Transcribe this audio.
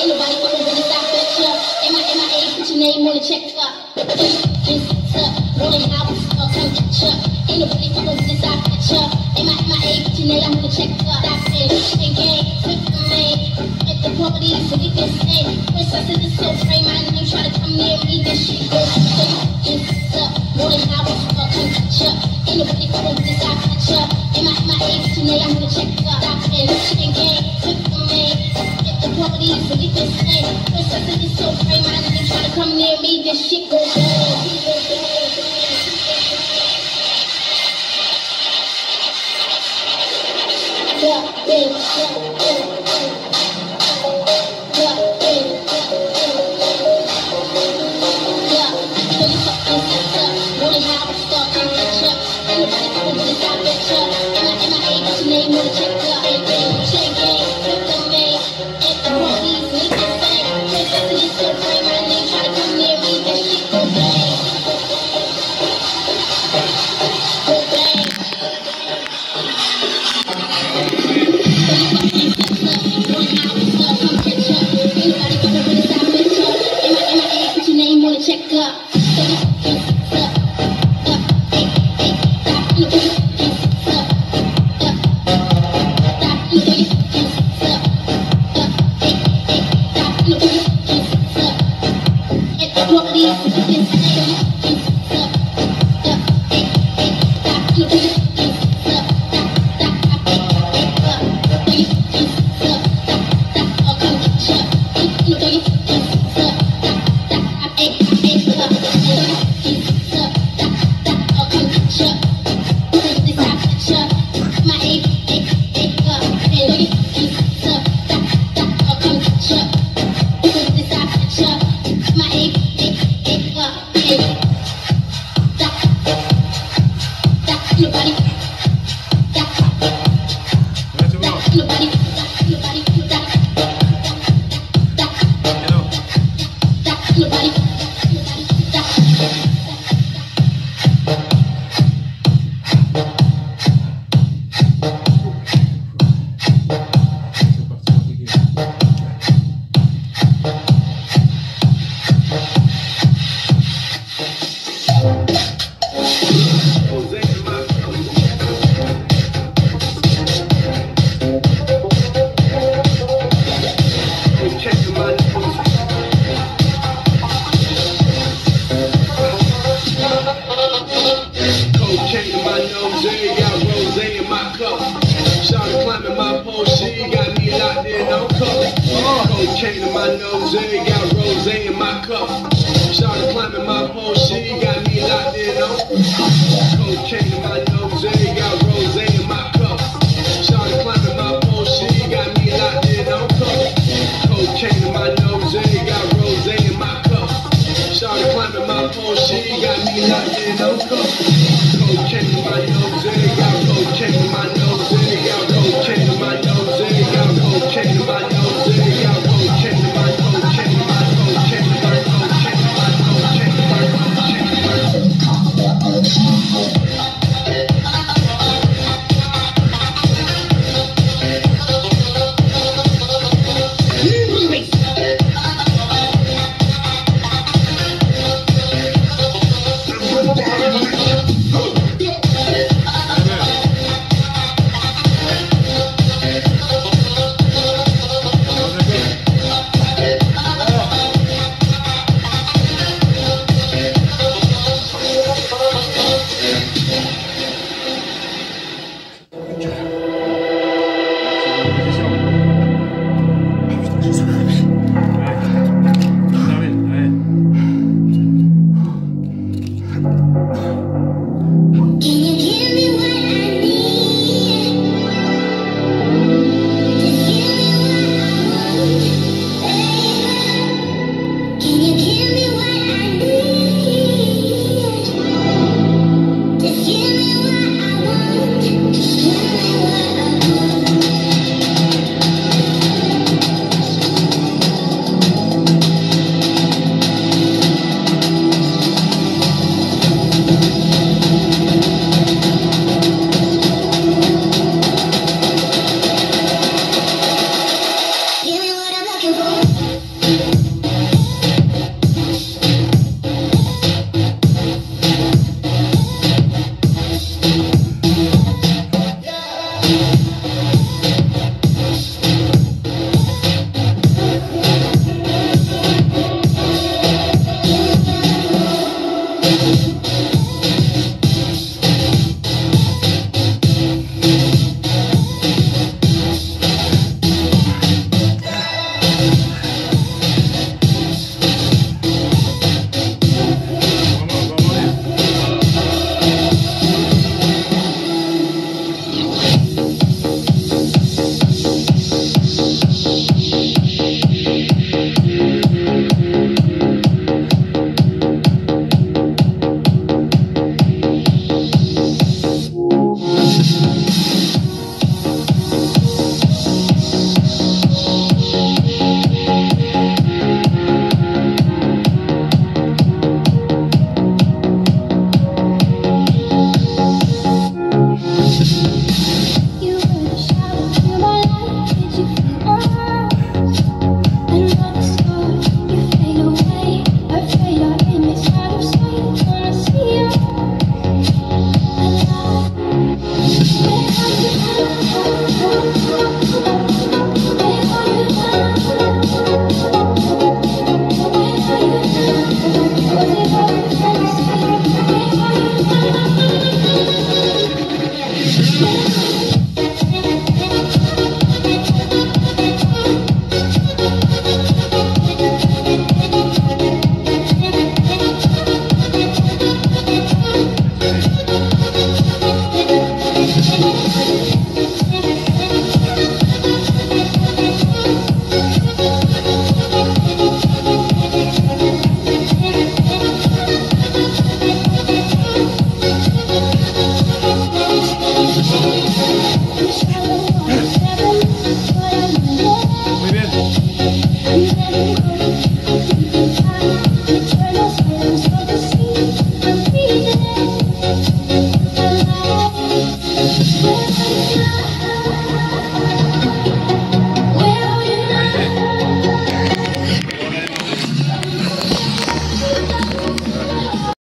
Ain't nobody fucking with us, I bet ya. MIA, put your name on the check up. Rolling house, come catch ya. Ain't nobody fucking with us, I bet ya. MIA, put your name on the check up. That's it. And gang, flip the man. At the party, so we can say. First I said this so frame, my name try to come near me, this shit goes up. Rolling house, come catch ya. Ain't nobody fucking with us, I bet ya. MIA, put your name on the check up. That's it. And gang, flip the man. At the party, so we can say. First I said this so frame, my name try to come near me, this shit goes down. you.